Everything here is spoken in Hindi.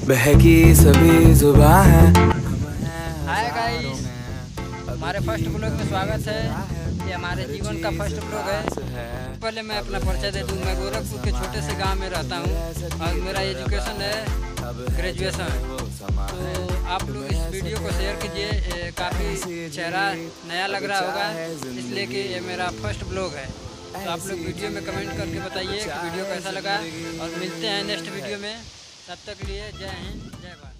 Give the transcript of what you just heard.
बहकी सभी जुबां है। हाय गाइस, हमारे फर्स्ट ब्लॉग में स्वागत है। ये हमारे जीवन का फर्स्ट ब्लॉग है। पहले मैं अपना परिचय दे दूँ। मैं गोरखपुर के छोटे से गांव में रहता हूँ और मेरा एजुकेशन है ग्रेजुएशन। तो आप लोग इस वीडियो को शेयर कीजिए। काफ़ी चेहरा नया लग रहा होगा, इसलिए कि ये मेरा फर्स्ट ब्लॉग है। तो आप लोग वीडियो में कमेंट करके बताइए कि वीडियो कैसा लगा, और मिलते हैं नेक्स्ट वीडियो में। तब तक लिए जय हिंद, जय भारत।